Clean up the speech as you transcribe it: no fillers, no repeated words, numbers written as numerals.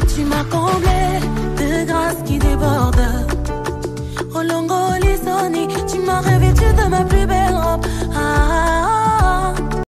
Tu m'as comblé de grâce qui déborde. Rolongo Lisoni, tu m'as revêtu de ma pluie.